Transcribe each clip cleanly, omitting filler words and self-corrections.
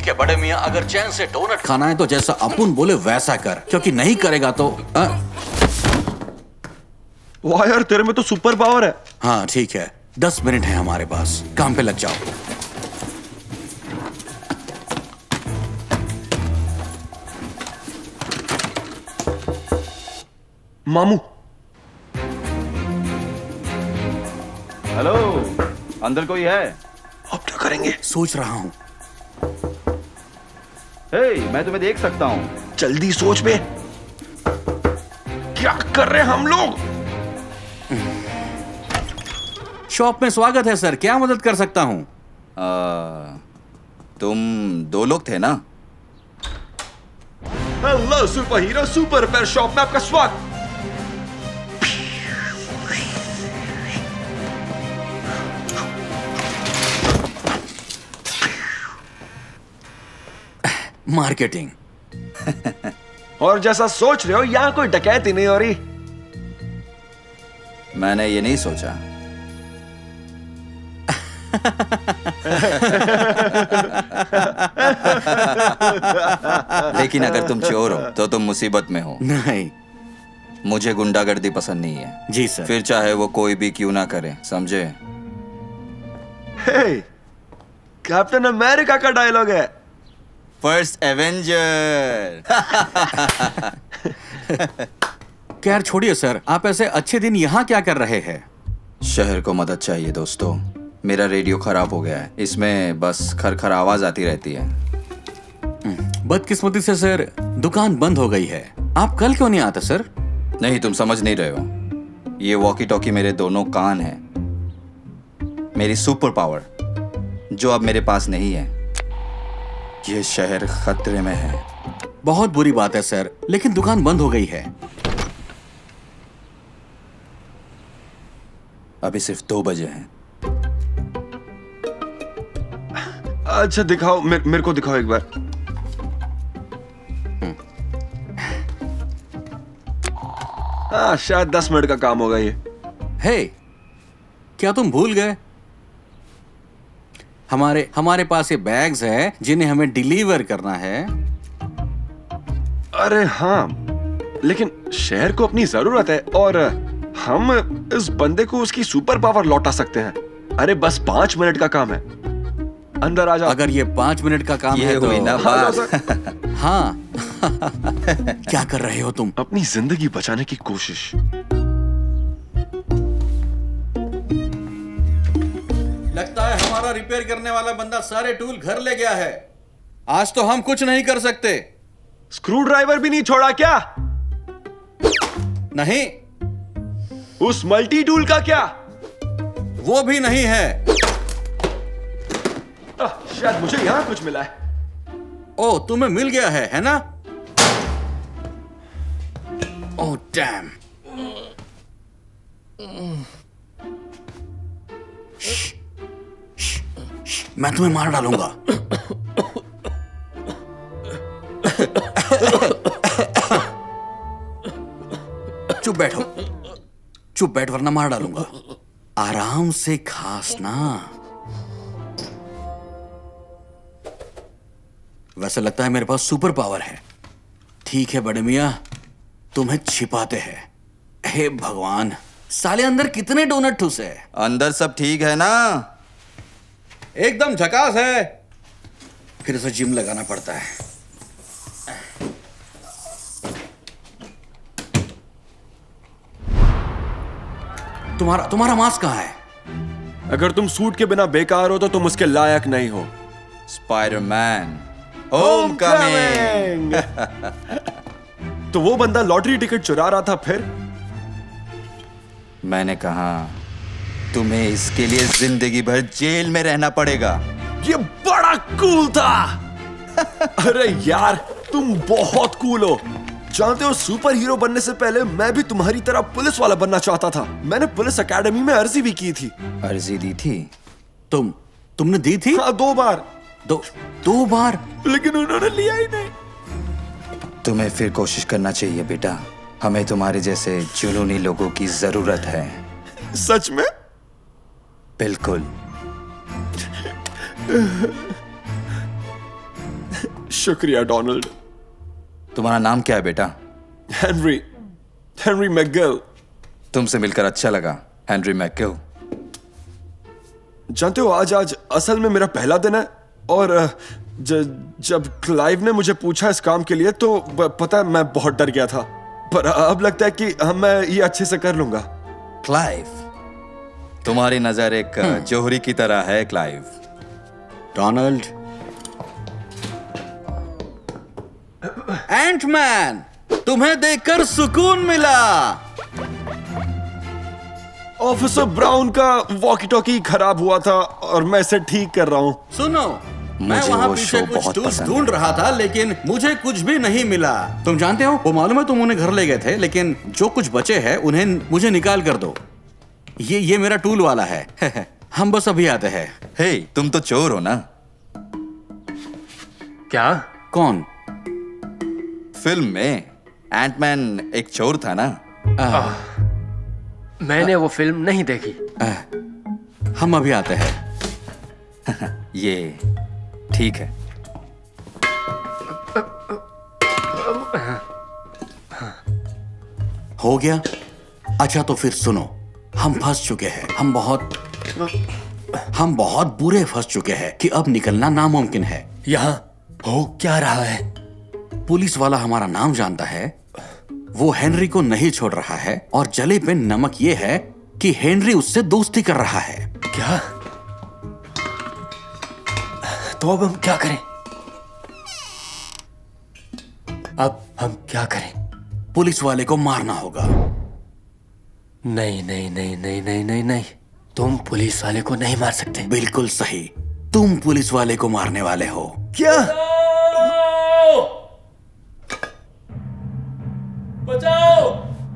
है बड़े मियाँ, अगर चैन से डोनट खाना है तो जैसा अपुन बोले वैसा कर, क्योंकि नहीं करेगा तो वाह यार, तेरे में तो सुपर पावर है। हाँ ठीक है, 10 मिनट है हमारे पास, काम पे लग जाओ। मामू। हेलो, अंदर कोई है? अब क्या करेंगे? सोच रहा हूँ। हे, मैं तुम्हें देख सकता हूँ। जल्दी सोच बे। क्या कर रहे हैं हम लोग? शॉप में स्वागत है सर, क्या मदद कर सकता हूँ? तुम 2 लोग थे ना? Hello super hero, super repair shop में आपका स्वागत। मार्केटिंग। और जैसा सोच रहे हो, यहाँ कोई डकैती नहीं हो रही। मैंने ये नहीं सोचा। लेकिन अगर तुम चोर हो तो तुम मुसीबत में हो। नहीं, मुझे गुंडागर्दी पसंद नहीं है। जी सर। फिर चाहे वो कोई भी क्यों ना करे, समझे? हे, कैप्टन अमेरिका का डायलॉग है। First Avenger. खैर छोड़िए सर, आप ऐसे अच्छे दिन यहाँ क्या कर रहे हैं? शहर को मदद चाहिए दोस्तों। मेरा रेडियो खराब हो गया है, इसमें बस खर आवाज आती रहती है। बदकिस्मती से सर, दुकान बंद हो गई है। आप कल क्यों नहीं आते सर? नहीं, तुम समझ नहीं रहे हो। ये वॉकी टॉकी मेरे दोनों कान हैं, मेरी सुपर पावर, जो अब मेरे पास नहीं है। ये शहर खतरे में है। बहुत बुरी बात है सर, लेकिन दुकान बंद हो गई है। अभी सिर्फ 2 बजे हैं। अच्छा दिखाओ, मेरे को दिखाओ एक बार। हाँ, शायद 10 मिनट का काम होगा ये। हे, क्या तुम भूल गए? हमारे पास ये बैग्स है जिन्हें हमें डिलीवर करना है। अरे हाँ, लेकिन शहर को अपनी जरूरत है और हम इस बंदे को उसकी सुपर पावर लौटा सकते हैं। अरे बस 5 मिनट का काम है, अंदर आ जाओ। अगर ये 5 मिनट का काम है तो हुई ना बात। हाँ। क्या कर रहे हो तुम? अपनी जिंदगी बचाने की कोशिश। लगता है हमारा रिपेयर करने वाला बंदा सारे टूल घर ले गया है। आज तो हम कुछ नहीं कर सकते। स्क्रू ड्राइवर भी नहीं छोड़ा क्या? नहीं। उस मल्टी टूल का क्या? वो भी नहीं है। शायद मुझे यहां कुछ मिला है। ओ, तुम्हें मिल गया है ना? Oh damn. मैं तुम्हें मार डालूंगा। चुप बैठो, चुप बैठ वरना मार डालूंगा। आराम से खासना। वैसे लगता है मेरे पास सुपर पावर है। ठीक है बड़े मियां, तुम्हें छिपाते हैं। हे भगवान, साले अंदर कितने डोनट ठूसे? अंदर सब ठीक है ना? एकदम झकास है। फिर उसे जिम लगाना पड़ता है। तुम्हारा मास्क कहाँ है? अगर तुम सूट के बिना बेकार हो तो तुम उसके लायक नहीं हो। Spiderman Homecoming. तो वो बंदा लॉटरी टिकट चुरा रहा था फिर? मैंने कहा तुम्हें इसके लिए जिंदगी भर जेल में रहना पड़ेगा। ये बड़ा कूल था। अरे यार, तुम बहुत कूल हो। जानते हो, सुपर हीरो बनने से पहले मैं भी तुम्हारी तरह पुलिस वाला बनना चाहता था। मैंने पुलिस एकेडमी में अर्जी भी की थी। अर्जी दी थी? तुमने दी थी? हाँ, 2 बार। दो बार? लेकिन उन्होंने लिया ही नहीं। तुम्हें फिर कोशिश करना चाहिए बेटा। हमें तुम्हारे जैसे जुनूनी लोगों की जरूरत है। सच में? बिल्कुल। शुक्रिया डोनाल्ड। तुम्हारा नाम क्या है बेटा? Henry McGill. तुमसे मिलकर अच्छा लगा हेनरी मैकगिल। जानते हो आज असल में मेरा पहला दिन है और जब क्लाइव ने मुझे पूछा इस काम के लिए तो पता है मैं बहुत डर गया था, पर अब लगता है कि मैं ये अच्छे से कर लूंगा। क्लाइव, तुम्हारी नजर एक जोहरी की तरह है क्लाइव। डोनाल्ड, एंटमैन, तुम्हें देखकर सुकून मिला। ऑफिसर ब्राउन का वॉकी टॉकी खराब हुआ था और मैं इसे ठीक कर रहा हूँ। सुनो, मैं मुझे वहाँ वो पीछे शो कुछ बहुत टूल्स पसंद ढूंढ रहा था लेकिन मुझे कुछ भी नहीं मिला। तुम जानते हो, वो मालूम है तुम उन्हें घर ले गए थे, लेकिन जो कुछ बचे हैं उन्हें मुझे निकाल कर दो। ये मेरा टूल वाला है। हम बस अभी आते हैं। हे, तुम तो चोर हो ना? क्या? कौन? फिल्म में एंटमैन एक चोर था ना? मैंने वो फिल्म नहीं देखी। हम अभी आते हैं। ये ठीक है। हो गया? अच्छा तो फिर सुनो, हम फंस चुके हैं। हम बहुत बुरे फंस चुके हैं कि अब निकलना नामुमकिन है। यहाँ हो क्या रहा है? पुलिस वाला हमारा नाम जानता है, वो हेनरी को नहीं छोड़ रहा है और जले पे नमक ये है कि हेनरी उससे दोस्ती कर रहा है। क्या? तो अब हम क्या करें? अब हम क्या करें? पुलिस वाले को मारना होगा। नहीं नहीं नहीं नहीं नहीं नहीं नहीं, तुम पुलिस वाले को नहीं मार सकते। बिल्कुल सही, तुम पुलिस वाले को मारने वाले हो। क्या? बचाओ!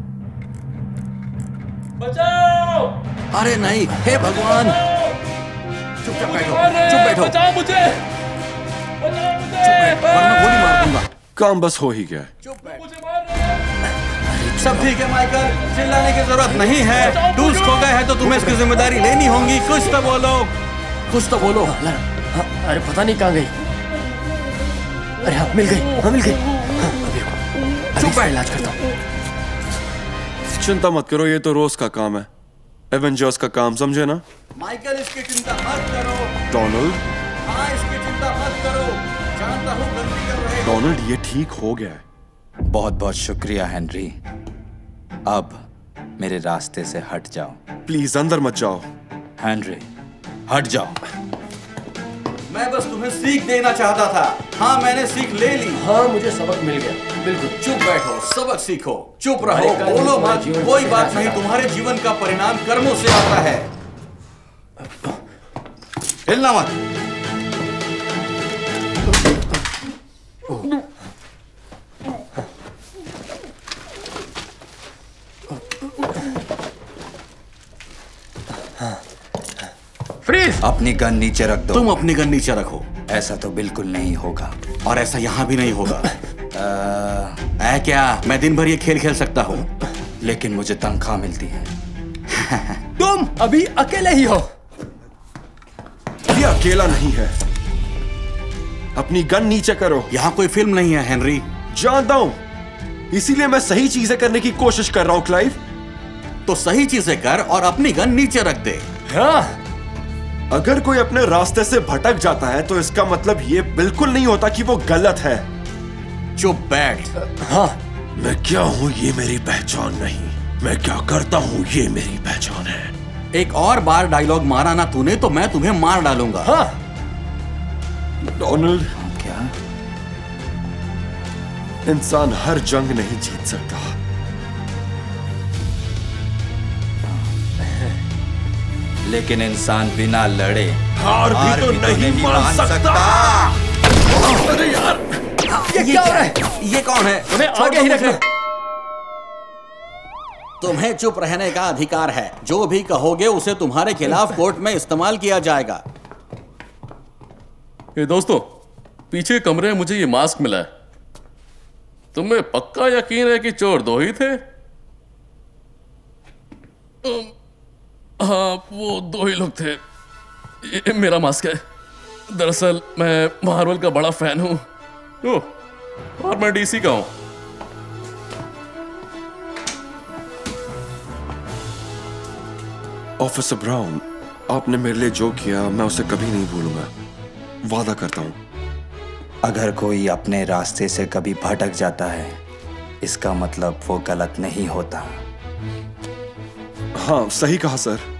बचाओ! अरे नहीं, हे भगवान! चुपचाप बैठो, चुप बैठो। बचाओ मुझे! बचाओ मुझे! वरना गोली मार दूंगा। काम बस हो ही गया। चुप बैठ। मुझे मार रहे हैं! सब ठीक है माइकल, चिल्लाने की जरूरत नहीं है। टूल्स खो गए हैं तो तुम्हें इसकी जिम्मेदारी लेनी होगी। कुछ तो बोलो, कुछ तो बोलो। अरे पता नहीं कहाँ गई। अरे हाँ, मिल गई। हाँ, मिल गई। हाँ, अभी रुको। चुप बैठ। इलाज करता हूँ। चिंता मत करो, ये तो रोज का काम है, एवेंजर्स का काम, समझे ना? माइकल, इसकी चिंता मत करो। डोनाल्ड, हाँ, इसकी चिंता मत करो। जानता हूँ गलती कर रहे हो। डोनाल्ड ये ठीक हो गया है। बहुत बहुत शुक्रिया हेनरी। अब मेरे रास्ते से हट जाओ। प्लीज अंदर मत जाओ। हेनरी, हट जाओ। मैं बस तुम्हें सीख देना चाहता था। हाँ, मैंने सीख ले ली। हाँ, मुझे सबक मिल गया। बिल्कुल। चुप बैठो, सबक सीखो। चुप रहो, हमारे कर्म बोलो हमारे मत। जीवन कोई को बात कैसा नहीं, था? तुम्हारे जीवन का परिणाम कर्मों से आता है। हिलना मत। फ्रीज! अपनी गन नीचे रख दो। तुम अपनी गन नीचे रखो। ऐसा तो बिल्कुल नहीं होगा। और ऐसा यहाँ भी नहीं होगा। ऐ क्या, मैं दिन भर ये खेल खेल सकता हूँ। लेकिन मुझे तनख्वाह मिलती है। तुम अभी अकेले ही हो। ये अकेला नहीं है। अपनी गन नीचे करो। यहाँ कोई फिल्म नहीं है हेनरी। जानता हूं, इसीलिए मैं सही चीजें करने की कोशिश कर रहा हूं क्लाइव। तो सही चीजें कर और अपनी गन नीचे रख दे। हाँ, अगर कोई अपने रास्ते से भटक जाता है तो इसका मतलब ये बिल्कुल नहीं होता कि वो गलत है। चुप बैठ। हाँ। मैं क्या हूं ये मेरी पहचान नहीं, मैं क्या करता हूं ये मेरी पहचान है। एक और बार डायलॉग मारा ना तूने तो मैं तुम्हें मार डालूंगा। हाँ। डोनाल्ड, क्या? इंसान हर जंग नहीं जीत सकता। लेकिन इंसान बिना लड़े हार भी तो नहीं मान सकता। अरे यार, ये क्या हो रहा है? ये कौन है? उन्हें आगे ही रखना। तुम्हें चुप रहने का अधिकार है। जो भी कहोगे उसे तुम्हारे खिलाफ कोर्ट में इस्तेमाल किया जाएगा। ये दोस्तों, पीछे कमरे में मुझे ये मास्क मिला है। तुम्हें पक्का यकीन है कि चोर दो ही थे? हाँ, वो दो ही लोग थे। ये मेरा मास्क है। दरअसल मैं मार्वल का बड़ा फैन हूँ। ओह, और मैं डीसी का हूँ। ऑफिसर ब्राउन, आपने मेरे लिए जो किया मैं उसे कभी नहीं भूलूंगा, वादा करता हूँ। अगर कोई अपने रास्ते से कभी भटक जाता है, इसका मतलब वो गलत नहीं होता। हाँ, सही कहा सर।